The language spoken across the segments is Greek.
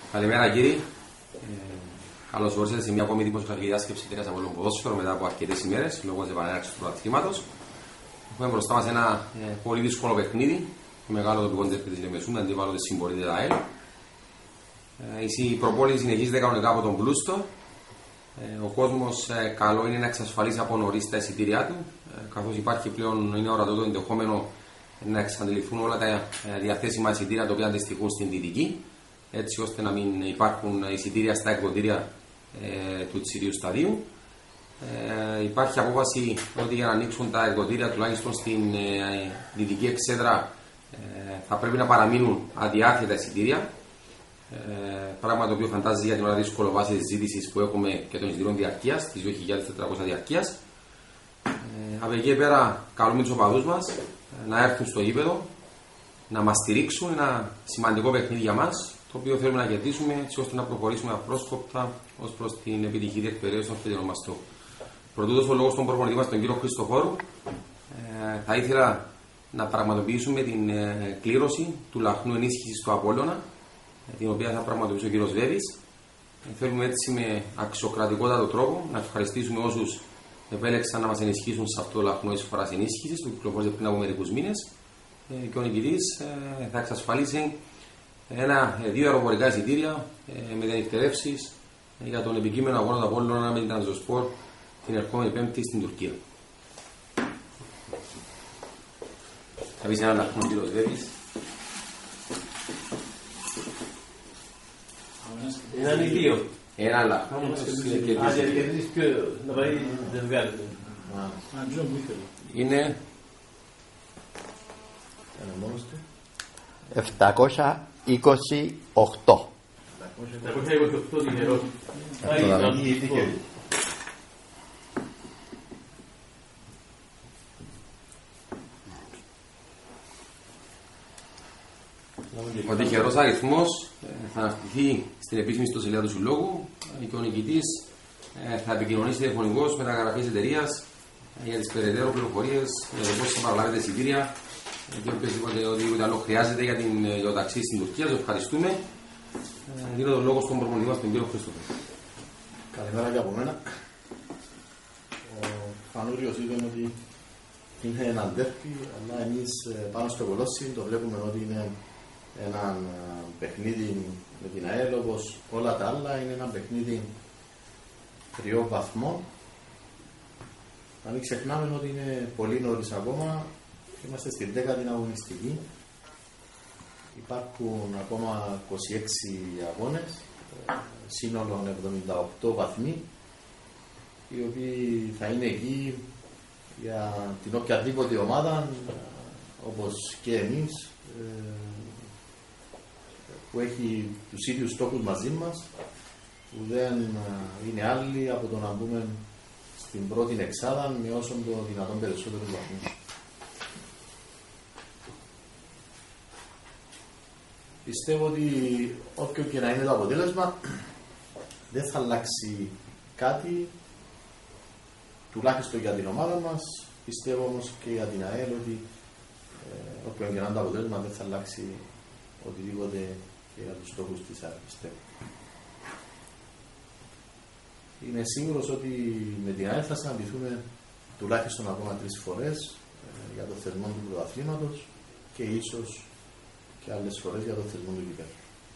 Καλημέρα κύριοι. Καλώς όρισατε σε μια ακόμη δημοσιογραφική διάσκεψη της Απόλλων Ποδόσφαιρο μετά από αρκετές ημέρες λόγω της επανέναρξης του πρωταθλήματος. Έχουμε μπροστά μας ένα πολύ δύσκολο παιχνίδι, το μεγάλο τοπικό ντέρμπι της Λεμεσού, αντίπαλο της συμπορείται ΑΕΛ. Η προπόληση συνεχίζεται κανονικά από τον Πλούστο. Ο κόσμος καλό είναι να εξασφαλίσει από νωρίς τα εισιτήριά του, καθώς υπάρχει πλέον, είναι ορατό το ενδεχόμενο να εξαντληθούν όλα τα διαθέσιμα εισιτήρια τα οποία αντιστοιχούν στην Δυτική, έτσι ώστε να μην υπάρχουν εισιτήρια στα εκδοτήρια του Τσιρίου Σταδίου. Υπάρχει απόφαση ότι για να ανοίξουν τα εκδοτήρια τουλάχιστον στην Δυτική Εξέδρα θα πρέπει να παραμείνουν αδιάθετα εισιτήρια. Πράγμα το οποίο φαντάζει για την ώρα δύσκολο βάση της ζήτησης που έχουμε και των εισιτήριων διαρκείας, τις 2.400 διαρκείας. Από εκεί πέρα καλούμε τους οπαδούς μας να έρθουν στο γήπεδο, να μας στηρίξουν. Ένα σημαντικό παιχνίδι για μας, το οποίο θέλουμε να κερδίσουμε έτσι ώστε να προχωρήσουμε απρόσκοπτα ως προς την επιτυχή διεκπαιρέωση των φετινών μας στόχων. Πρωτού δώσω λόγο στον προπονητή μας, τον κύριο Χριστοφόρου, θα ήθελα να πραγματοποιήσουμε την κλήρωση του λαχνού ενίσχυσης του Απόλλωνα, την οποία θα πραγματοποιήσει ο κύριος Βέβης. Θέλουμε έτσι με αξιοκρατικότατο τρόπο να ευχαριστήσουμε όσους επέλεξαν να μας ενισχύσουν σε αυτό το λαχνό εισφοράς ενίσχυσης που κυκλοφόρησε πριν από μερικούς μήνες, και ο νικητής θα εξασφαλίσει δύο αεροπορικά εισιτήρια με διανυκτερεύσεις για τον επικείμενο αγώνα του Απόλλωνα με την Τρανζοσπορ την ερχόμενη Πέμπτη στην Τουρκία. Θα πεις ένα λαχνό, κύριος Βέβης. Έναν ή δύο. Ένα λαχνό. Να πάει ζευγάρι. Είναι 728. 728 τυχερό. Ο τυχερός αριθμός θα αναρτηθεί στην επίσημη ιστοσελίδα του Συλλόγου και ο νικητής θα επικοινωνήσει τηλεφωνικώς με τα γραφεία της εταιρείας για τις περαιτέρω πληροφορίες, πώς θα παραλάβετε εισιτήρια και οτιδήποτε άλλο χρειάζεται για το ταξίδι στην Τουρκία. Σας ευχαριστούμε. Δίνω τον λόγο στον προπονητή μας, τον κύριο Χριστόφορο. Καλημέρα και από μένα. Ο Φανούριος είπε ότι είναι ένα ντέρμπι, αλλά εμείς πάνω στο κολόσι το βλέπουμε ότι είναι ένα παιχνίδι με την ΑΕΛ, όπως όλα τα άλλα είναι ένα παιχνίδι 3 βαθμών. Να μην ξεχνάμε ότι είναι πολύ νωρίς ακόμα, είμαστε στην 10η αγωνιστική. Υπάρχουν ακόμα 26 αγώνες, σύνολο 78 βαθμοί, οι οποίοι θα είναι εκεί για την οποιαδήποτε ομάδα, όπως και εμείς, που έχει τους ίδιους στόχους μαζί μας, που δεν είναι άλλοι από το να μπούμε στην πρώτη εξάδα με όσο το δυνατόν περισσότερους βαθμούς. Πιστεύω ότι όποιο και να είναι το αποτέλεσμα δεν θα αλλάξει κάτι, τουλάχιστον για την ομάδα μας. Πιστεύω όμως και για την ΑΕΛ ότι όποιο και να είναι το αποτέλεσμα δεν θα αλλάξει οτιδήποτε και για τους στόχους της ΑΕΛ, πιστεύω. Είμαι σίγουρος ότι με την ΑΕΛ θα συναντηθούμε τουλάχιστον ακόμα 3 φορές για το θεσμό του πρωταθλήματος και ίσως και άλλες φορές για το θεσμό του γηπέδου.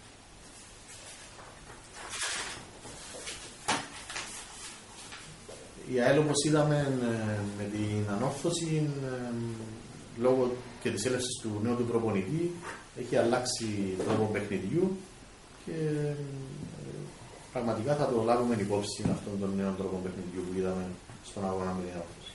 Η ΑΕΛ, όπως είδαμε με την ανόρθωση, λόγω και της έλευσης του νέου του προπονητή, έχει αλλάξει τρόπο παιχνιδιού και πραγματικά θα το λάβουμε υπόψη αυτόν τον νέο τρόπο παιχνιδιού που είδαμε στον αγώνα με την ανόρθωση.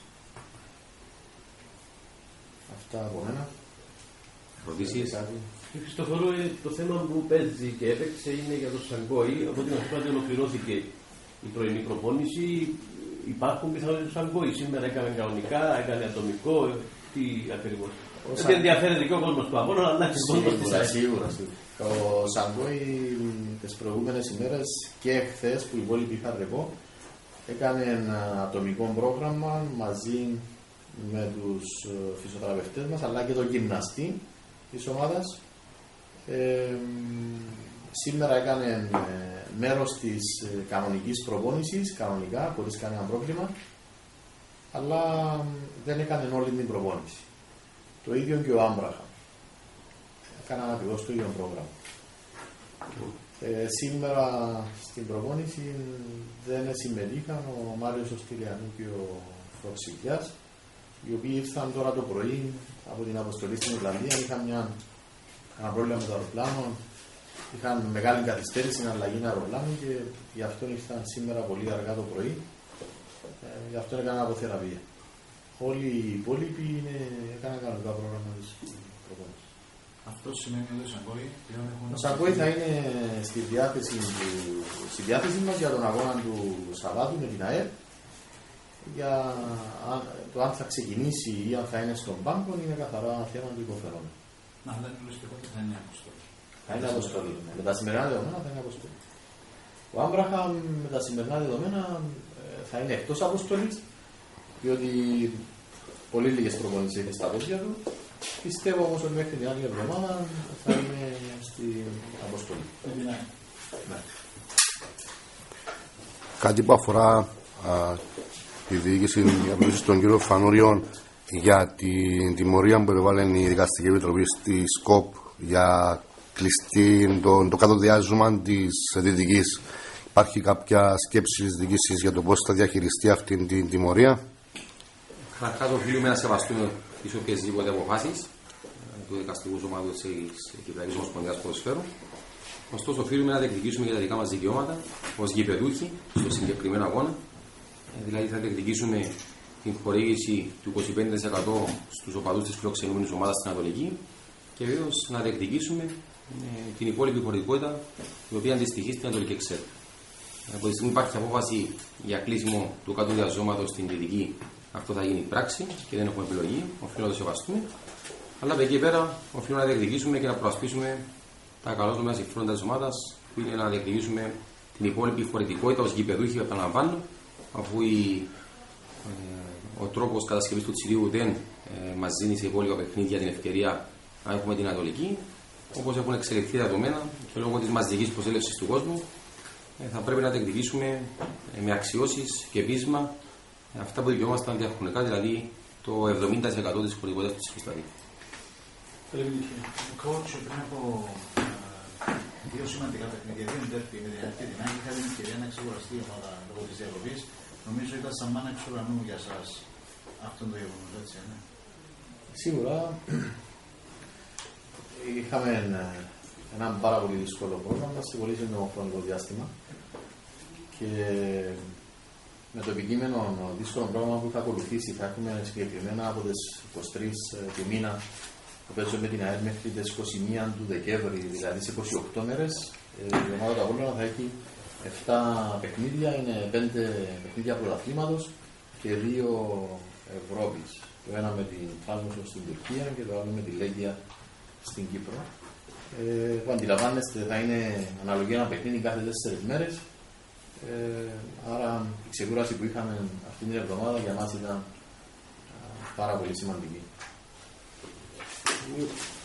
Αυτά από μένα. Ρωτήσεις. Χριστοφορώ, το θέμα που παίζει και έπαιξε είναι για το Σαγκόη. Από την αρχή ολοκληρώθηκε η πρωινή προπόνηση. Υπάρχουν πιθανότητες του Σαγκόη. Σήμερα έκανε κανονικά, έκανε ατομικό. Τι ακριβώς. Δεν ενδιαφέρεται και ο κόσμος του Απόλλωνα, αλλά και ο κόσμος της ΑΕΛ. Σίγουρα. Ο Σαγκόη τις προηγούμενες ημέρες και χθες που οι υπόλοιποι είχαν ρεπό, έκανε ένα ατομικό πρόγραμμα μαζί με τους φυσιοθεραπευτές μας αλλά και τον γυμναστή της ομάδας. σήμερα έκανε μέρος της κανονικής προπόνησης, κανονικά, χωρίς κανένα πρόβλημα, αλλά δεν έκανε όλη την προπόνηση. Το ίδιο και ο Άμπραχαμ. Έκαναν ακριβώς το ίδιο πρόγραμμα. Σήμερα στην προπόνηση δεν συμμετείχαν ο Μάριος ο Στυλιανού και ο Φροξικιάς, οι οποίοι ήρθαν τώρα το πρωί από την αποστολή στην Ιρλανδία. Είχαν ένα πρόβλημα με το αεροπλάνο, είχαν μεγάλη καθυστέρηση στην αλλαγή αεροπλάνου και γι' αυτό ήρθαν σήμερα πολύ αργά το πρωί. Γι' αυτό έκαναν αποθεραπεία. Όλοι οι υπόλοιποι έκαναν κανονικά πρόγραμμα της προπόνησης. Αυτό σημαίνει ότι ο Σαγκόη πλέον έχουν... Ο Σαγκόη θα είναι στη διάθεση μας για τον αγώνα του Σαββάτου με την ΑΕΠ. Για το αν θα ξεκινήσει ή αν θα είναι στον πάγκο είναι καθαρά θέμα του υποφερόμενου. Να, δεν είναι λογιστικό ότι θα είναι αποστολή. Θα είναι αποστολή. Με τα σημερινά δεδομένα θα είναι αποστολή. Ο Άμπραχαμ με τα σημερινά δεδομένα θα είναι εκτός αποστολής, διότι πολύ λίγες προπονήσεις έχει στα πόδια του. Πιστεύω όμως ότι μέχρι την άλλη εβδομάδα θα είναι στην αποστολή. Ναι. Κάτι που αφορά τη διοίκηση των κύριων Φανούριων για την τιμωρία που επιβάλλει η Δικαστική Επιτροπή στη ΣΚΟΠ για κλειστή το κάτω διάζωμα της Δυτικής. Υπάρχει κάποια σκέψη της διοίκησης για το πώς θα διαχειριστεί αυτή την τιμωρία? Καταρχάς, οφείλουμε να σεβαστούμε τις οποιασδήποτε αποφάσεις του Δικαστικού Σωματείου της Κυπριακής Ομοσπονδίας Ποδοσφαίρου. Ωστόσο, οφείλουμε να διεκδικήσουμε για τα δικά μας δικαιώματα ως γηπεδούχοι στο συγκεκριμένο αγώνα. Δηλαδή, θα διεκδικήσουμε την χορήγηση του 25% στους οπαδούς της φιλοξενούμενης ομάδας στην Ανατολική και βεβαίως να διεκδικήσουμε την υπόλοιπη χωρητικότητα η οποία αντιστοιχεί στην Ανατολική Εξέδρα. Από τη στιγμή υπάρχει απόφαση για κλείσιμο του κάτω διαζώματος στην Δυτική, αυτό θα γίνει πράξη και δεν έχουμε επιλογή, οφείλουμε να το σεβαστούμε. Αλλά από εκεί πέρα οφείλουμε να διεκδικήσουμε και να προασπίσουμε τα καλώς συμφέροντα της ομάδας, που είναι να διεκδικήσουμε την υπόλοιπη χωρητικότητα ως γηπεδούχοι, επαναλαμβάνω, αφού ο τρόπος κατασκευής του τσιρίου δεν μας δίνει σε υπόλοιπα παιχνίδια την ευκαιρία να έχουμε την Ανατολική. Όπως έχουν εξελιχθεί τα δεδομένα και λόγω της μαζικής προσέλευσης του κόσμου, θα πρέπει να διεκδικήσουμε με αξιώσεις και πείσμα αυτά που δικαιούμασταν διαχρονικά, δηλαδή το 70% της χωρητικότητας της Χρυσταδίου. Coach, πριν από δύο σημαντικά παιχνίδια, δύο ντέρπι με την αρχή την άλλη, είχατε την ευκαιρία να ξεκουραστεί η ομάδα λόγω της διακοπής. Νομίζω ήταν σαν μάνα εξ ουρανού για σας αυτό το γεγονός, έτσι, ναι. Σίγουρα είχαμε ένα πάρα πολύ δύσκολο πρόγραμμα σε πολύ σύντομο χρονικό διάστημα και με το επικείμενο δύσκολο πρόγραμμα που θα ακολουθήσει θα έχουμε συγκεκριμένα από τις 23 του μήνα που παίζουμε με την ΑΕΡ μέχρι τις 21 του Δεκέμβρη, δηλαδή σε 28 μέρες η ομάδα του Απόλλωνα θα έχει 7 παιχνίδια, είναι 5 παιχνίδια πρωταθλήματος και 2 Ευρώπης. Το ένα με την Φάλμοσο στην Τουρκία και το άλλο με τη Λέγκια στην Κύπρο. Που αντιλαμβάνεστε θα είναι αναλογία ένα παιχνίδι κάθε 4 μέρες. Άρα η ξεκούραση που είχαμε αυτή την εβδομάδα για μας ήταν πάρα πολύ σημαντική.